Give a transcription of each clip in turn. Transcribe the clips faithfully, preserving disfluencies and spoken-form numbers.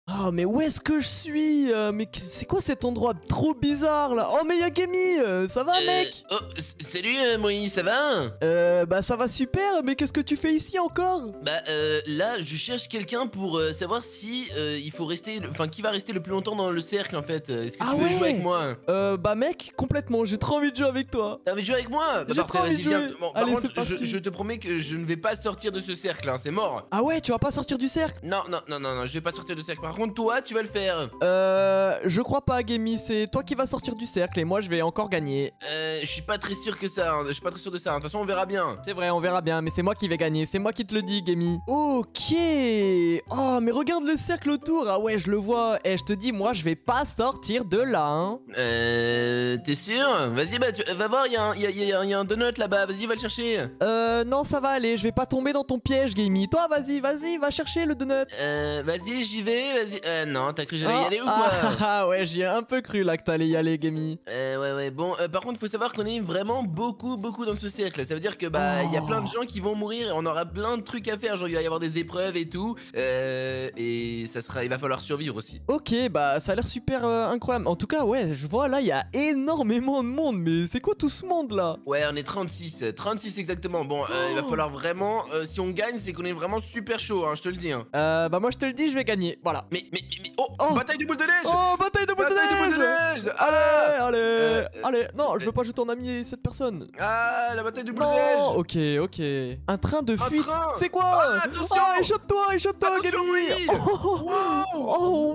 Oh mais où est-ce que je suis euh, Mais c'est quoi cet endroit trop bizarre là? Oh mais y'a Gamy, euh, ça va Euh, mec? oh, s- salut euh, Moïse, ça va? Euh bah ça va super, mais qu'est-ce que tu fais ici encore? Bah euh, là, je cherche quelqu'un pour euh, savoir si euh, il faut rester, le- enfin qui va rester le plus longtemps dans le cercle en fait. Est-ce que Ah tu veux jouer ouais. avec moi? Euh bah mec, complètement, j'ai trop envie de jouer avec toi. T'as envie de jouer avec moi? Bah J'ai parfait, trop envie vas-y de viens. jouer. Bon, par Allez, contre, c'est je, parti. je te promets que je ne vais pas sortir de ce cercle, hein, c'est mort. Ah ouais, tu vas pas sortir du cercle? Non, non, non, non, non, je vais pas sortir du cercle. Par contre, toi, tu vas le faire. Euh je crois pas Gamy, c'est toi qui vas sortir du cercle et moi je vais encore gagner. Euh, je suis pas très sûr que ça. hein, Je suis pas très sûr de ça. hein, De toute façon, on verra bien. C'est vrai, on verra bien, mais c'est moi qui vais gagner, c'est moi qui te le dis, Gamy. Ok. Oh, mais regarde le cercle autour. Ah ouais, je le vois. Eh, je te dis, moi, je vais pas sortir de là, hein. Euh, t'es sûr? Vas-y, bah, tu, va voir, il y, a un- y, a, y, a, y a un donut là-bas. Vas-y, va le chercher. Euh, non, ça va aller, je vais pas tomber dans ton piège, Gamy. Toi, vas-y, vas-y, va chercher le donut. Euh, vas-y, j'y vais. Vas-y. Euh, non, t'as cru que j'allais y Ah, aller ou ah, quoi? ah, ah, ouais, j'y ai un peu cru là que t'allais y aller, Gamy. Euh, ouais, ouais. Bon, euh, par contre, faut savoir qu'on est vraiment beaucoup, beaucoup dans ce cercle. Ça veut dire que, bah, il y a Oh. plein de gens qui vont mourir et on aura plein de trucs à faire. Genre, il va y avoir des épreuves et tout. Euh, et ça sera, il va falloir survivre aussi. Ok, bah ça a l'air super euh, incroyable. En tout cas, ouais, je vois là, il y a énormément de monde. Mais c'est quoi tout ce monde là? Ouais, on est trente-six. trente-six exactement. Bon, euh, il va Oh. falloir vraiment. euh, si on gagne, c'est qu'on est vraiment super chaud, hein, je te le dis. Hein. Euh, bah moi je te le dis, je vais gagner. Voilà. Mais, mais, mais, mais- oh, Oh. bataille de boules de neige! Oh, bataille de boule de Bataille de boules de neige! neige! Allez, Ah, allez, Euh, allez. Non, je veux pas jouer ton ami cette personne. ah, la bataille de boules de Non, neige! ok, ok. Un train de Un fuite. train. C'est quoi? Ah, attention. Ah, échappe-toi, échappe-toi, Attention, Gamy. oui. Oh, Wow! oh,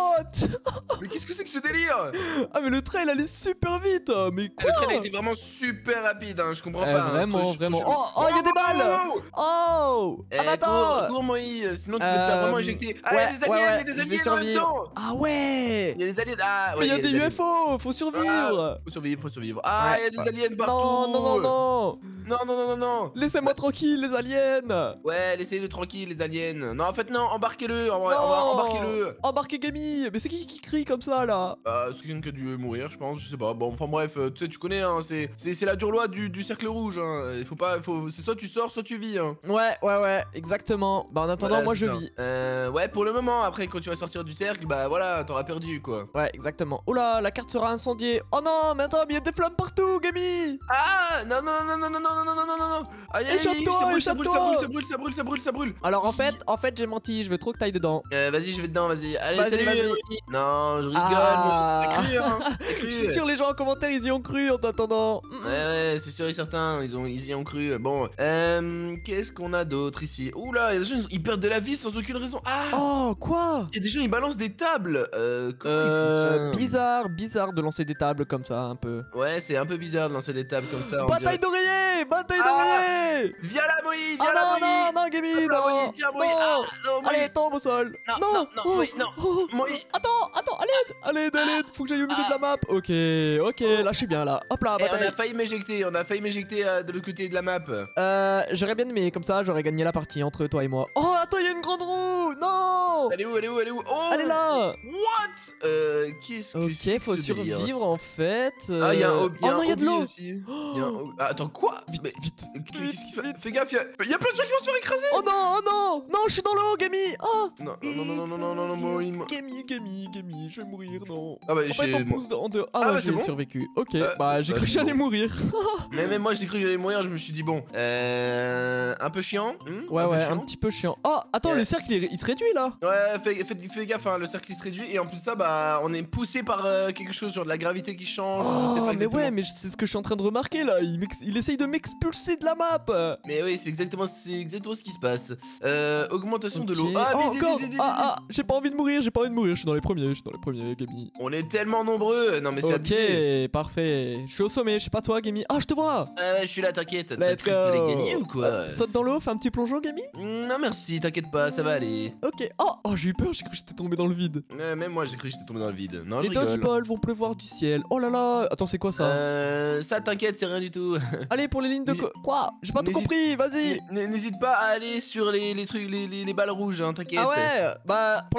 what? Mais qu'est-ce que c'est que ce délire? Ah, mais le train il allait super vite. Mais Ah, le quoi? train a été vraiment super rapide, hein, je comprends Eh, pas. hein. vraiment, Trop- trop- vraiment. trop- Oh, oh, il y a des balles. wow, wow. Oh. Eh, Ah, mais cours, attends. cours, Moïse, sinon tu peux te faire vraiment Euh, éjecter. Ah, il ouais, y a des aliens, ouais, il y a ouais, des je vais aliens en même survivre. temps. Ah ouais. Il y a des aliens. Ah, ouais, Mais il y a des des aliens. U F O, faut survivre. Ah, faut survivre, faut survivre. Ah, il y a des Ouais. aliens partout. Non, non, non, non. Non, non, non, non, non. Laissez-moi tranquille, les aliens. Ouais, laissez-le tranquille, les aliens. Non, en fait, non, embarquez-le. en vrai, Non. on va embarquez-le. Embarquez Gamy. Mais c'est qui qui crie comme ça là? Bah, c'est quelqu'un qui a dû mourir, je pense, je sais pas. Bon, enfin bref, euh, tu sais, tu connais, hein, c'est c'est- c'est la dure loi du, du cercle rouge. Hein. Il faut pas, faut, c'est soit tu sors, soit tu vis. Hein. Ouais, ouais, ouais, exactement. Bah en attendant, Voilà, moi c'est je ça. vis. Euh, ouais, pour le moment. Après, quand tu vas sortir du cercle, bah voilà, t'auras perdu quoi. Ouais, exactement. Oula, la carte sera incendiée. Oh non, mais attends, mais il y a des flammes partout, Gamy. Ah, non, non, non, non, non, non, non, non, non, non, non, non. Aïe, aïe, aïe, Échappe-toi, ça brûle, ça brûle, ça échappe-toi. brûle, ça brûle, ça brûle, ça brûle, ça brûle. Alors en fait, en fait, j'ai menti. Je veux trop que t'ailles dedans. Euh, vas-y, je vais dedans, vas-y. Allez, Vas-y, salut. vas-y. Rémi. Non, je rigole. Ah. T'as cru, hein. T'as cru. Je suis sûr, les gens en commentaire, ils y ont cru en t'attendant. Ouais, ouais, c'est sûr et certain, ils, ont, ils y ont cru. Bon, euh, qu'est-ce qu'on a d'autre ici? Oula, il y a des gens, ils, ils perdent de la vie sans aucune raison. Ah, Oh, quoi? il y a des gens, ils balancent des tables. Euh, comment Euh, ils font ça? bizarre, bizarre de lancer des tables comme ça, un peu. Ouais, c'est un peu bizarre de lancer des tables comme ça. on Bataille dirait. d'oreiller! Bataille Ah. d'oreiller! Viens là, Moïse, Ah viens là, non, Moïse. non, non, Gamy, Viens là, non! Moïse, viens, Moïse. Non. Ah, non, Moïse. Allez, tombe au sol! Non, non, non, Moïse, non. Oh. Moïse. Attends, attends, à l'aide! À l'aide, à l'aide! Faut que j'aille au milieu de la map! Ok, ok, là je suis bien là. Hop là, Eh, on bataille! a failli m'éjecter, on a failli m'éjecter euh, de l'autre côté de la map. Euh, j'aurais bien aimé, comme ça j'aurais gagné la partie entre toi et moi. Oh, attends, il y a une grande roue! Non! Elle est où, elle est où, elle est où? Oh, Elle est là! What? Euh, qu'est-ce que c'est Ok, que faut ce délire? survivre en fait. Ah, il y a un euh, hob- il y a Oh un non, il y a de hobby l'eau! aussi. Il y a un hob- Ah, attends, quoi? Vite, Mais- vite! Qu'est-ce qui se passe? vite. Fais gaffe, il y a... il y a plein de gens qui vont se faire écraser! Oh non, oh non! Non, je suis dans l'eau, Gamy! Oh! Non, non, non, non, non, non, non, non, moi, il m'a- Gamy, Gamy, Gamy, je vais mourir, non. Ah bah, En fait, j'ai- on pousse en dehors. Ah, Ah ouais, bah, j'ai c'est bon. survécu. Ok, Euh, bah j'ai bah, cru que c'est j'allais bon. mourir. Mais même moi, j'ai cru que j'allais mourir, je me suis dit, bon, euh... un peu chiant. hmm, Ouais, un peu ouais, chiant. un petit peu chiant. Oh, attends, Ouais. le cercle il, il se réduit là. Ouais, fais, fais, fais gaffe, hein, le cercle il se réduit et en plus de ça, bah, on est poussé par euh, quelque chose, genre de la gravité qui change. je sais Oh, pas mais exactement. ouais, mais c'est ce que je suis en train de remarquer là. Il, m'ex- il essaye de m'expulser de la map. Mais oui, c'est exactement, c'est exactement ce qui se passe. Euh, augmentation de l'eau. Ok. Ah, Oh, vite, vite, encore. vite, vite, Ah, vite. ah, j'ai pas envie de mourir, j'ai pas envie de mourir. Je suis dans les premiers, je suis dans les premiers, Gamy. On est tellement nombreux. Non, mais c'est abusé. Ok, parfait. Je suis au sommet, je sais pas toi, Gamy. Ah, je te vois. Ah ouais, je suis là, t'inquiète. T'as Let's cru que t'allais go. gagner ou quoi? Euh, Saute dans l'eau, fais un petit plongeon, Gamy. Non, merci, t'inquiète pas, ça va aller. Ok. Oh, oh j'ai eu peur, j'ai cru que j'étais tombé dans le vide. Euh, même moi, j'ai cru que j'étais tombé dans le vide. Non, Les je rigole. dodgeballs vont pleuvoir du ciel. Oh là là. Attends, c'est quoi ça? Euh, ça t'inquiète, c'est rien du tout. Allez, pour les lignes de... n'hésite- co- Quoi? J'ai pas tout n'hésite- compris, vas-y. N- N'hésite pas à aller sur les, les trucs, les, les, les balles rouges, hein, t'inquiète. Ah ouais, bah pour la peine je vais pas y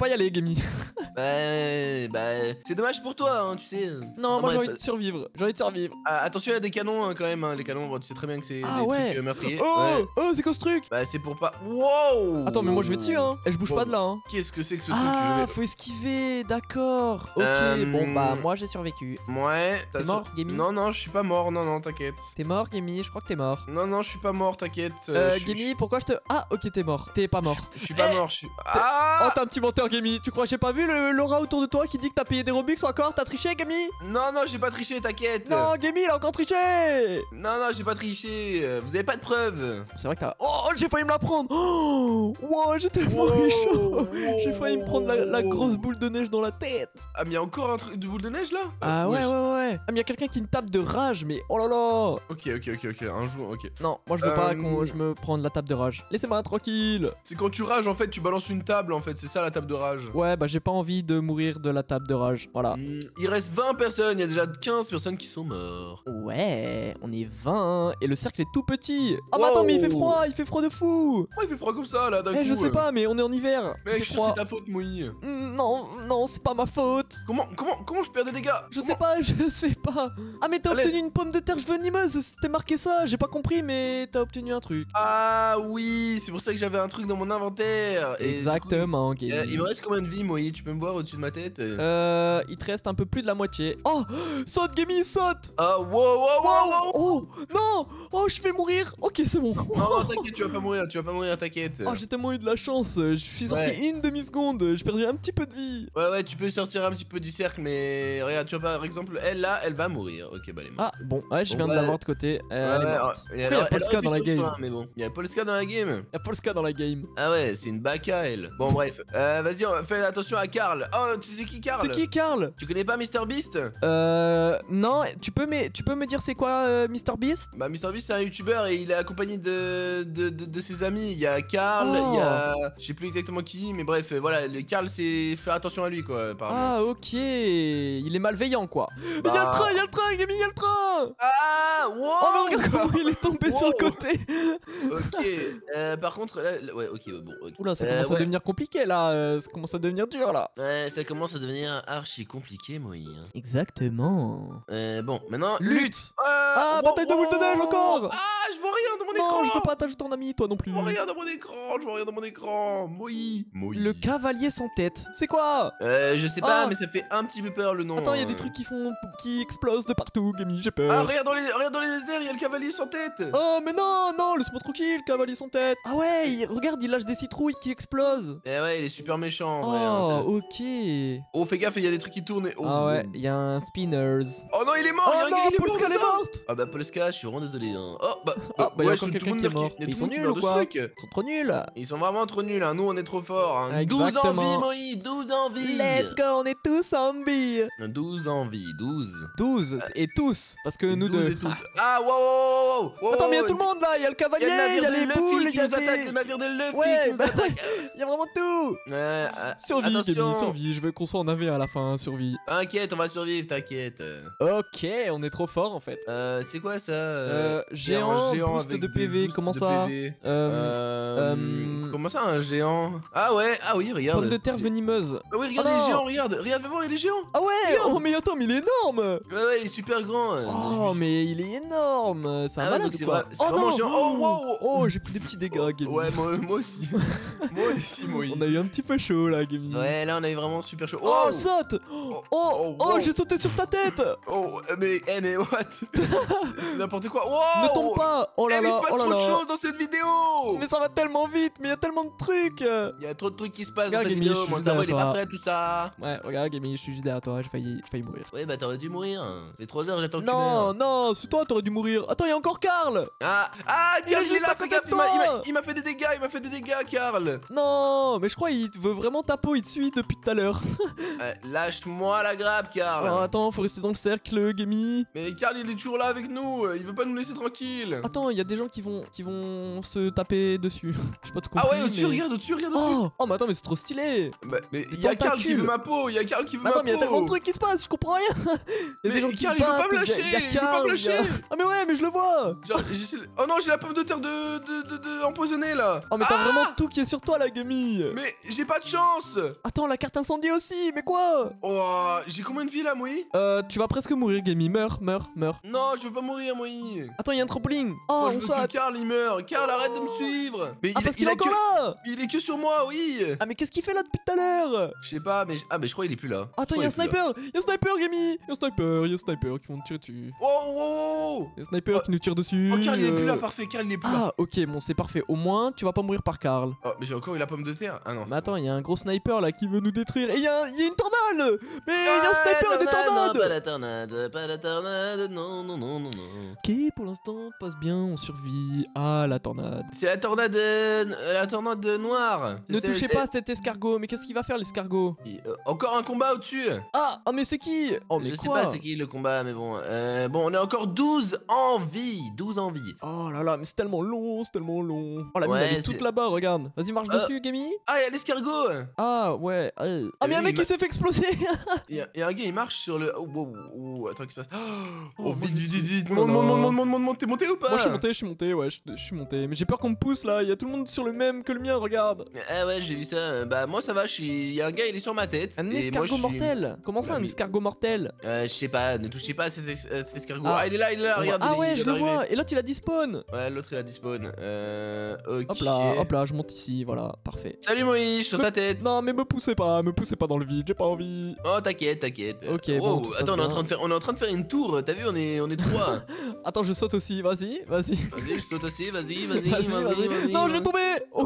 y aller, Gamy. Bah, bah c'est dommage pour toi, hein, tu sais. Non, Ah, moi j'ai bref. envie de survivre. J'ai envie de survivre. Ah, attention, il y a des canons hein, quand même, hein, les canons, bon, tu sais très bien que c'est Ah des ouais. trucs euh, meurtriers. Oh, Ouais. oh, c'est quoi ce truc? Bah c'est pour pas... Wow. Attends, mais moi je vais dessus, hein. Et je bouge Bon, pas de là, hein. Qu'est-ce que c'est que ce truc Ah, je vais... faut esquiver, d'accord. Ok, Euh, bon bah moi j'ai survécu. Ouais, t'as T'es sur- mort, Gamy? Non, non, je suis pas mort, non, non, t'inquiète. T'es mort, Gamy? Je crois que t'es mort. Non, non, je suis pas mort, t'inquiète. Euh, je- Gamy, pourquoi je te... Ah, ok, t'es mort. T'es pas mort. Je suis pas Eh. mort, je suis... Oh, Ah t'es un petit menteur, Gamy. Tu crois que j'ai pas vu le Laura autour de toi qui dit que t'as payé des Robux encore? T'as triché, Gamy? Non, non, j'ai pas triché, t'inquiète. Non, Gamy, il a encore triché. Non, non, j'ai pas triché. euh, Vous avez pas de preuves. C'est vrai que t'as... Oh, j'ai failli me la prendre. Oh, wow, j'ai tellement Wow, eu chaud. J'ai wow, failli me prendre la, la wow. grosse boule de neige dans la tête. Ah, mais y a encore un truc de boule de neige là? Ah ouais, ouais, ouais. Ah, mais y a quelqu'un qui me tape de rage, mais oh là là. Ok, ok, ok, ok, un jour, ok. Non, moi je veux pas Euh, qu'on je me prenne la table de rage. Laissez-moi tranquille. C'est quand tu rages en fait, tu balances une table en fait, c'est ça la table de rage. Ouais, bah j'ai pas envie de mourir de la table de rage. Voilà. Hmm, il reste vingt personnes, il y a déjà quinze personnes qui sont mortes. Ouais, on est vingt et le cercle est tout petit. Ah bah attends, Wow. mais il fait froid, il fait froid de fou. Pourquoi il fait froid comme ça là d'un Eh, coup je sais euh pas, mais on est en hiver. Il Mec, fait je suis sûr froid. que c'est ta faute, Moï. Mm, Non, non, c'est pas ma faute. Comment, comment, comment je perds des dégâts? Je Comment- sais pas, je sais pas. Ah mais t'as Allez. obtenu une pomme de terre venimeuse, c'était marqué ça, j'ai pas compris mais t'as obtenu un truc. Ah oui, c'est pour ça que j'avais un truc dans mon inventaire. Et du coup, Exactement, euh, Gamy. il me reste combien de vie, Moï? Tu peux me voir au-dessus de ma tête? Euh, il te reste un peu plus de la moitié. Oh, saute Gamy, saute. Ah, wow, wow, wow, wow. Oh, non. Oh, je vais mourir. Ok, c'est bon. Non, non, t'inquiète, tu vas pas mourir, tu vas pas mourir, t'inquiète. Oh, j'ai tellement eu de la chance. Je suis sorti Ouais. une demi-seconde. J'ai perdu un petit peu de vie. Ouais, ouais, tu peux sortir un petit peu du cercle, mais regarde, tu vois, par exemple, elle là, elle va mourir. Ok, bah elle est morte. Ah, bon, ouais, je Bon, viens de ouais. la voir de côté. Euh, elle ouais, est ouais, morte. et y a alors, elle Polska aurait pu dans la se game. sauver, mais bon, il y a Polska dans la game. Y'a Polska dans la game. Ah ouais, c'est une baka elle. Bon, bref, euh, vas-y, on- fais attention à Karl. Oh, tu sais qui Karl? C'est qui, Karl? Tu connais pas MrBeast? Euh, non, tu peux me, tu peux me dire c'est quoi euh, MrBeast? Bah, MrBeast c'est un youtubeur et il est accompagné de, de, de, de ses amis. Il y a Karl, il y a. Je sais plus exactement qui, mais bref, euh, voilà, le Karl c'est faire attention à lui quoi, apparemment. Ah, ok. Il est malveillant, quoi. Bah. Y'a le train, y'a le train, Gamy, y'a le train. Ah, wow! Oh, mais regarde comment il est tombé sur le Wow. côté. Ok, euh, par contre, là, là- ouais, ok, bon, ok. Oula, ça Euh, commence à ouais. devenir compliqué là, euh, ça commence à devenir dur là. Ouais, ça commence à devenir archi compliqué, moi. hein. Exactement. Euh, bon, maintenant, Lutte. lutte! Euh, Ah, wow, bataille de boule de neige wow. encore. Ah, je vois rien dans mon écran! Non, je veux pas t'ajouter en ami, toi non plus. Je vois rien dans mon écran, je vois rien dans mon écran! Moi! Moi! Le cavalier sans tête, c'est quoi? Euh, je sais pas, Ah. mais ça fait un petit peu peur le nom. Attends, il y a euh. des trucs qui font, qui explosent de partout, Gamy, j'ai Ah, peur. regarde dans les, regarde dans les airs, il y a le cavalier sans tête! Oh, mais non, non, laisse-moi tranquille, cavalier sans tête. Ah ouais, il- regarde, il lâche des citrouilles qui explosent. Eh ouais, il est super méchant, en vrai. hein, ça- Oh, ok. Oh, fais gaffe, il y a des trucs qui tournent. et- Oh, Ah ouais, il y a un spinners. Oh non, il est mort! Oh il y a un gars, non, il est mort, Polska elle est comme ça. morte. Ah bah Polska, je suis vraiment désolé. Hein. Oh bah, Ah, bah, il y a ouais, encore tout le quelqu'un monde qui est meurt mort. il y a Mais tout ils le sont monde qui nuls meurt ou de ce quoi? truc. Ils sont trop nuls. Ils sont vraiment trop nuls, hein. Nous on est trop forts. Hein. douze Exactement. envies, Moïse, douze envies. Let's go, on est tous zombies. douze envies, douze. douze, et tous, parce que nous douze deux. et tous. Ah, wow, wow, wow, wow, wow. Attends, mais il y a tout le monde là, il y a le Il y cavalier, a le il y navire a les de Luffy boules, il qui y a nous attaque, le des... navire de Luffy Ouais, qui nous bah attaque. il y a vraiment tout. Ouais, ah, Survie, attention. Gamy, survie, je veux qu'on soit en navire à la fin, survie. T'inquiète, on va survivre, t'inquiète. Ok, on est trop fort en fait. Euh, c'est quoi ça Euh, C'est un géant, boost avec de des P V, boosts comment de ça P V. Euh, Euh, euh, Comment ça, un géant? Ah ouais, ah oui, regarde. Pomme de terre venimeuse. Ah oui, regarde Oh les non. géants, regarde, regarde, fais voir, il est géant. Ah ouais, Regarde. oh mais attends, mais il est énorme. Ouais, ouais, il est super grand. euh, Oh mais il est énorme. C'est un Ah ouais, malade donc ou c'est quoi? vrai- c'est Oh vraiment non. géant. Oh, wow. Oh, j'ai pris des petits dégâts, Gamy. Ouais, moi, moi aussi. moi aussi, moi. On a eu un petit peu chaud là, Gamy. Ouais, là on avait vraiment super chaud. Oh, Oh, saute. oh, Oh, oh, oh, wow. j'ai sauté sur ta tête. oh, mais, eh, mais what? C'est n'importe quoi. Wow. Ne tombe pas. Oh là Eh, mais il là, se passe oh là trop de là. choses dans cette vidéo. Mais ça va tellement vite, mais il y a tellement de trucs. Il y a trop de trucs qui se passent dans Regarde, cette Gamy, je vidéo. suis Mon juste cerveau il est derrière pas toi. prêt, tout ça. Ouais, regarde, Gamy, je suis juste derrière toi, j'ai failli, j'ai failli mourir. Ouais, bah t'aurais dû mourir. C'est trois heures, j'attends que tu Non, meurs. non, c'est toi, t'aurais dû mourir. Attends, il y a encore Karl. Ah, ah, Il est Karl, il est juste là, à fais côté gaffe, de il m'a- il toi. m'a- il m'a fait des dégâts, il m'a fait des dégâts, Karl. Non, mais je crois il veut vraiment ta peau, il te suit depuis tout à l'heure. Euh, Lâche-moi la grappe, Karl. Alors attends, faut rester dans le cercle, Gamy. Mais Karl, il est toujours là avec nous, euh, il veut pas nous laisser tranquille. Attends, il y a des gens qui vont vont, qui vont se taper dessus. J'ai pas tout compris. Ah ouais, au-dessus, mais... regarde, au-dessus, regarde au-dessus. Oh, oh, mais attends, mais c'est trop stylé. Bah, mais Des il y a Karl qui tentacules. veut ma peau, il y a Karl qui veut Mais ma attends, peau. mais il y a tellement de trucs qui se passent, je comprends rien. Il y a Mais des gens qui Karl, se il veut battent. pas me il y a- lâcher, il y a il veut pas Karl, me il y a- lâcher. Ah mais ouais, mais je le vois. Genre, j'essaie de- Oh non, j'ai la pomme de terre de, de, de, de empoisonnée là. Oh mais t'as Ah vraiment tout qui est sur toi, la Gummy. Mais j'ai pas de chance. Attends, la carte incendie aussi, mais quoi? Oh, j'ai combien de vie là, moi? Euh, tu vas presque mourir, Gummy. Meurs, meurs, meurs. Non, je veux pas mourir, moi. Attends, il y a un trampoline. Oh, Moi, je on veux que saute. Karl il meurt. Karl, arrête de me suivre. Mais Ah, il, parce il qu'il est a encore que... là. Il est que sur moi, oui. Ah, mais qu'est-ce qu'il fait là depuis tout à l'heure? Je sais pas, mais ah, mais je crois qu'il est plus là. Attends, Je il y a un crois qu'il est plus là. sniper. Il y a un sniper, Gummy. Il y a un sniper, il y a un sniper qui vont nous tirer dessus. Oh, oh, oh, Il y a un sniper Oh. qui nous tire dessus. oh. Oh, Karl il est plus là, euh. parfait. Karl il est plus là. Ah, ok, bon, c'est parfait. Au moins, tu vas pas mourir par Karl. Oh, mais j'ai encore eu la pomme de terre. Ah non. Mais attends, il y a un gros sniper là qui veut nous détruire. Et il y, a un- il y a une tornade. Mais il y a un Ah, sniper et des tornade, tornades. Non, pas la tornade, pas la tornade, non, non, non, non, non. Ok, pour l'instant, passe bien, on survit à la tornade. C'est la tornade, euh, la tornade noire. Ne C'est- touchez c'est- pas cet escargot, mais qu'est-ce qu'il va faire l'escargot? Il- euh, Encore un combat au-dessus. Ah, ah mais c'est qui? Oh mais Je sais quoi? pas c'est qui le combat, mais bon. Euh, bon, on est encore douze en vie. douze en vie. Oh là là, mais c'est tellement long, c'est tellement long. Oh la mine Ouais, elle est toute c'est- là-bas, regarde. Vas-y, marche Euh. dessus, Gamy. Ah, il y a l'escargot. Ah ouais. euh. Ah mais oui, un mec il qui m'a- s'est fait exploser. Il y, a- il y a un gars, il marche sur le. Oh, wow, wow, attends, qu'est-ce qui se passe? Oh, Oh, moi, vite, je vite, suis- vite, vite. Oh là Monte, monte, là. monte, monte, monte, monte. T'es monté ou pas? Moi je suis monté, je suis monté, ouais, je, je suis monté. Mais j'ai peur qu'on me pousse là, il y a tout le monde sur le même que le mien, regarde. Ah ouais, j'ai vu ça. Bah, moi ça va, je suis. Il y a un gars, il est sur ma tête. Un et moi, je escargot suis- mortel. Comment ça, Bah, un mais- escargot mortel? Euh, je sais pas, ne touchez pas à cet, ex- euh, cet escargot. Ah. Ah, il est là, il est là, On regarde. voit- Ah il est- ouais, il je vient le d'arriver. vois. Et l'autre il a despawn. Ouais, l'autre il a despawn. Euh. Ok. Hop là, hop là, je monte ici, voilà, parfait. Salut Moïse, sur ta tête. Non mais me poussez pas, me poussez pas dans le vide, j'ai pas envie. Oh, t'inquiète, t'inquiète. Ok, Oh, bon, tout se passe attends, on est, en bien. train de faire, on est en train de faire une tour. T'as vu, on est, on est trois. Attends, je saute aussi, vas-y, vas-y. Vas-y, je saute aussi, vas-y, vas-y, Vas-y, vas-y, vas-y. vas-y. Non, je vais tomber. Ok.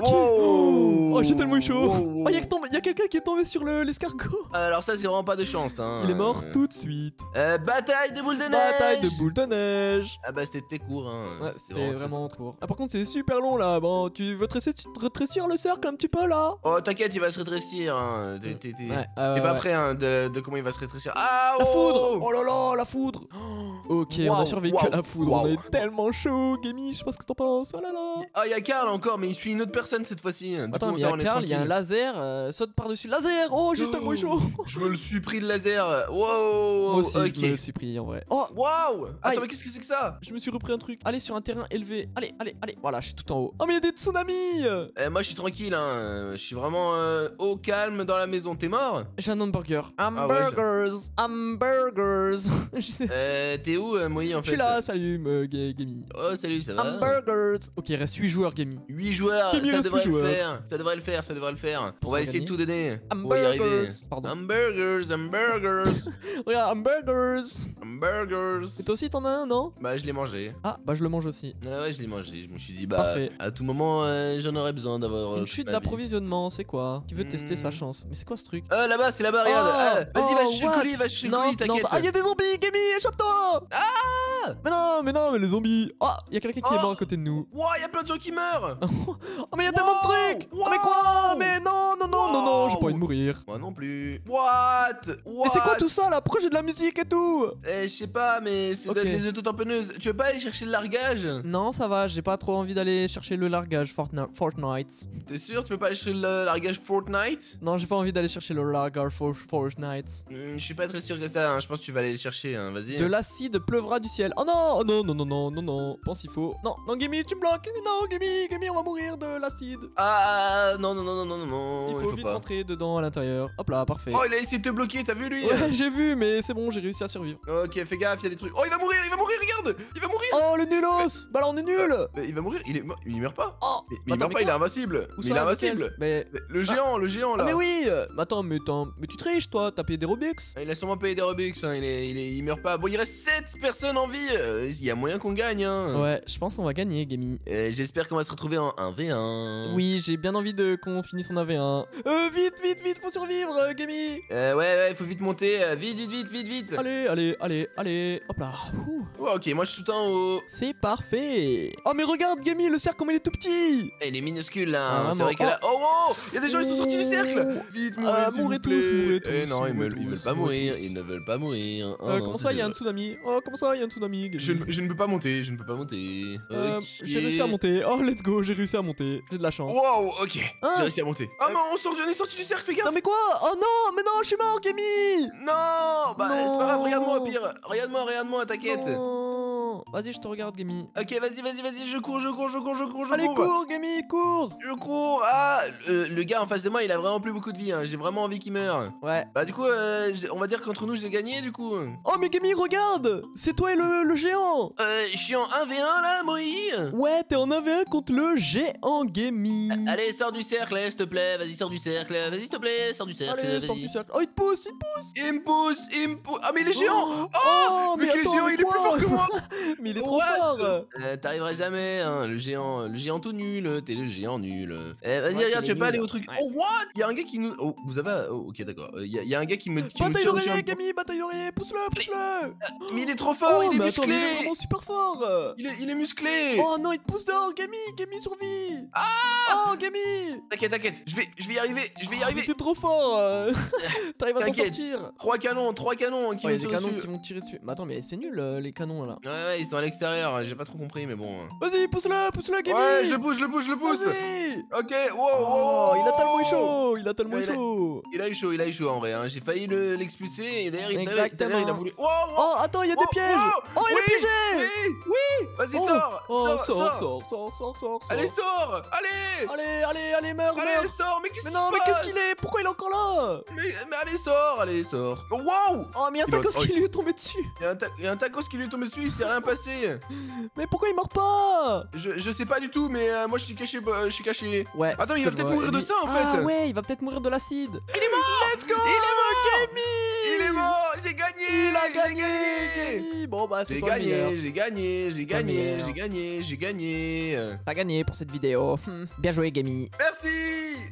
Oh, Oh, j'ai tellement eu chaud. Oh, Oh, y'a y a quelqu'un qui est tombé sur le- l'escargot. Alors ça, c'est vraiment pas de chance, hein. Il est mort tout de suite. Euh, bataille de boules de neige. Bataille de boules de neige. Ah bah c'était court, hein. Ouais, C'est c'était vraiment court. Ah, par contre, c'est super long là. Bon, tu veux tresser- rétrécir le cercle un petit peu là? Oh, t'inquiète, il va se rétrécir, hein. T'es t'es- t'es- Ouais, ouais, t'es ouais, pas ouais. prêt, hein, de, de comment il va se rétrécir. Ah, La oh foudre. Oh là là, la foudre. Ok, on a Waouh, survécu à la waouh, foudre. waouh. On est tellement chaud, Gamy. Je sais pas ce que t'en penses. Oh là là. Ah, il y a Karl encore, mais il suit une autre personne cette fois-ci. Du Attends, coup, mais il y ça, a on est Karl, il y a un tranquille. laser. euh, saute par-dessus. Laser. Oh, j'ai tellement eu chaud. Je me le suis pris le laser. Wow. Moi aussi, ok. je me le suis pris en vrai. Oh, Waouh. Aïe. Attends, mais qu'est-ce que c'est que ça? je me suis repris un truc. Allez sur un terrain élevé. Allez, allez, allez. Voilà, je suis tout en haut. Oh, mais il y a des tsunamis. Eh, moi, je suis tranquille, hein. Je suis vraiment euh, au calme dans la maison. T'es mort? J'ai un hamburger. Ah ouais, Hamburgers. Hamburgers. Je Euh, t'es où, euh, Moïse, en fait? suis là, salut, me, Ga- Gamy. Oh, salut, ça va? Hamburgers. Ok, il reste huit joueurs, Gamy. huit joueurs, Qui lui ça reste devrait huit le joueurs. faire. Ça devrait le faire, ça devrait le faire. On Pour va ça essayer de gagner. tout donner. On va y arriver. Hamburgers. Pardon. Hamburgers, hamburgers, Regarde, hamburgers. hamburgers. Et toi aussi, t'en as un, non? Bah, je l'ai mangé. Ah, bah je le mange aussi. Ah ouais, je l'ai mangé. Je me suis dit, bah, Parfait. à tout moment, euh, j'en aurais besoin d'avoir. euh, Une toute chute ma vie. d'approvisionnement, c'est quoi? Qui veut tester sa Hmm. chance? Mais c'est quoi ce truc? Euh, là-bas, c'est là-bas, regarde. Ah, vas-y, oh, va chercher le what? colis, va chercher le Non, colis, non, t'inquiète. ça- Ah, y'a des zombies, Gamy, échappe-toi! Ah! Mais non, mais non, mais les zombies. Ah, y'a quelqu'un qui est Oh. mort à côté de nous. Wow, y a plein de gens qui meurent. Oh, mais y'a tellement de Wow, trucs! Oh, mais quoi? Mais non, non, non, non, non, j'ai pas Wow. envie de mourir. Moi non plus. What? Mais c'est quoi tout ça là? Pourquoi j'ai de la musique et tout? Eh, je sais pas, mais c'est Ok. d'être les autotamponneuses. Tu veux pas aller chercher le largage? Non, ça va, j'ai pas trop envie d'aller chercher le largage Fortnite. Fortnite. T'es sûr? Tu veux pas aller chercher le largage Fortnite? Non, j'ai pas envie d'aller chercher le largage for Fortnite. Hmm, je suis pas très sûr que ça, hein. Je pense que tu vas aller le chercher, hein. Vas-y. De l'acide pleuvra du ciel. Oh non, oh non, non, non, non, non, non. Pense il faut. Non, non, Gamy, tu me bloques. Non, Gamy, Gamy, on va mourir de l'acide. Ah non, non, non, non, non, non, non. Il faut, vite pas. rentrer dedans à l'intérieur. Hop là, parfait. Oh, il a essayé de te bloquer, t'as vu lui? Ouais, j'ai vu, mais c'est bon, j'ai réussi à survivre. Ok, fais gaffe, il y a des trucs. Oh, il va mourir, il va mourir, regarde! Il va mourir! Oh, le nulos. Bah là, on est nul. Mais il va mourir, il est mort. Il meurt pas? Oh, Mais, mais il attends, meurt pas, il est quoi? invincible! Où Mais ça, il est lequel? invincible! Mais. Mais Le géant, le géant Ah, là! mais oui. euh, Mais attends, mais, attends, mais tu triches, toi. T'as payé des Robux? Il a sûrement payé des Robux, hein. il, est, il, est, il meurt pas. Bon, il reste sept personnes en vie! euh, Il y a moyen qu'on gagne, hein! Ouais, je pense qu'on va gagner, Gamy. Euh, J'espère qu'on va se retrouver en un v un. Oui, j'ai bien envie de qu'on finisse en A V un. Euh, vite, vite, vite, faut survivre, euh, Gamy. Euh, ouais, ouais, il faut vite monter. euh, Vite, vite, vite, vite, vite! Allez, allez, allez, allez. Hop là. Ouh. Ouais, ok, moi je suis tout en haut. C'est parfait. Oh, mais regarde, Gamy, le cercle, comme il est tout petit. Eh, il est minuscule là. Ah, hein. C'est vraiment. vrai que là. Oh, wow! Il y a des gens, ils sont sortis du cercle! Vite, mourrez, Ah, s'il mourrez vous tous, plaît. mourrez Eh tous, non, ils, mourrez veulent, ils tous, veulent pas mourrez mourir. tous. Ils ne veulent pas mourir. Oh, Euh, non, comment ça, ça, il y a c'est un vrai. tsunami? Oh, comment ça, il y a un tsunami? Gammy. Gammy. Je, ne- je ne peux pas monter, je ne peux pas monter. Euh, Ok. J'ai réussi à monter. Oh, let's go, j'ai réussi à monter. J'ai de la chance. Wow, ok. Hein J'ai réussi à monter. Oh non, on, sort, on est sorti du cercle, fais gaffe. Non, mais quoi? Oh non, mais non, je suis mort, Gammy. Non, bah Non. c'est pas grave, regarde-moi au pire. Regarde-moi, regarde-moi, t'inquiète. Non. Vas-y, je te regarde, Gammy. Ok, vas-y, vas-y, vas-y, je cours, je cours, je cours, je cours, je Allez, cours. cours, Gammy, cours. Je cours. Ah, le, le gars en face de moi, il a vraiment plus beaucoup de vie. Hein. J'ai vraiment envie qu'il meure. Ouais. Bah du coup, euh, j'ai- on va dire qu'entre nous, j'ai gagné du coup. Oh, mais Gammy, regarde. C'est toi et le, le géant. Euh, je suis en un v un là, Moïse. Ouais, t'es en un v un contre le géant Gammy. Allez, sors du cercle, s'il te plaît. Vas-y, sors du cercle. Vas-y, s'il te plaît, sors du cercle. Allez, sors vas-y. du cercle. Oh, il te pousse, il te pousse. Il me pousse, il me pousse. Ah, mais il est géant. Oh, oh, mais mais quel attends, géant, mais il est plus quoi fort que moi. Mais il est trop What? fort. Euh, T'arriveras jamais, hein. Le géant, le géant tout nul. T'es le géant nul. Eh, vas-y, Ouais, regarde, t'es tu veux pas nul. aller au truc. Ouais. Oh, what? Il y a un gars qui nous. Oh, vous avez. Oh, ok, d'accord. Il y, a- y a un gars qui me. Qui me Bataille tire dessus d'oreiller, un peu. Gammy, bataille d'oreiller. Pousse-le, pousse-le. Mais il est trop fort, Oh, il est mais musclé. attends, mais il est vraiment super fort. Il est, il est musclé. Oh non, il te pousse dehors, Gammy, Gammy survit. Ah Oh, Gammy. T'inquiète, t'inquiète, je vais, je vais y arriver, je vais y Oh, arriver. mais T'es trop fort. euh. T'arrives à t'en T'inquiète. sortir. Trois canons, trois canons qui Oh, il y a me des tirent canons dessus. qui vont tirer dessus. Mais attends, mais c'est nul euh, les canons là. Ouais, ouais, ils sont à l'extérieur, j'ai pas trop compris, mais bon. Vas-y, pousse-le, pousse-le, Gammy. Ouais, je le pousse, je le pousse, je le pousse. Vas-y. Ok, wow, Oh, wow, il a tellement eu wow. chaud, il a tellement eu Il a- chaud. Il a eu chaud, il a eu chaud en vrai, hein. J'ai failli le- l'expulser et d'ailleurs il, d'ailleurs, Exactement. d'ailleurs, il a voulu. Wow, wow. Oh, attends, il y a des Oh, pièges. oh, Oh, il est oui, piégé. Oui, oui, vas-y, Oh, sors, Oh, sors, sors, sors. sors, sors, sors, sors. Allez, sors, allez, Allez, allez, allez, meurs, allez, meurs. sors, mais qu'est-ce Mais qui non, se mais passe qu'est-ce qu'il est? Pourquoi il est encore là? mais, mais allez, sors, allez, sors. Oh, wow. Oh, mais il y a un Il va- tacos oh, qui lui est tombé dessus. Il y a un, ta- il y a un tacos qui lui est tombé dessus, il s'est rien passé. Mais pourquoi il meurt pas? Je, je sais pas du tout, mais euh, moi je suis caché, euh, je suis caché. Ouais. Attends, c'est il va ce que peut-être je vois. mourir de Lui- ça, en Ah fait. ouais, il va peut-être mourir de l'acide. Il est mort. Let's go. Il est mort. Gammy. Il est mort, j'ai gagné. Il a j'ai gagné, gagné. Gammy. Bon bah c'est J'ai toi le meilleur. gagné, j'ai gagné, j'ai Toi le gagné, meilleur. j'ai gagné, j'ai gagné. T'as gagné pour cette vidéo. Hmm. Bien joué, Gammy. Merci.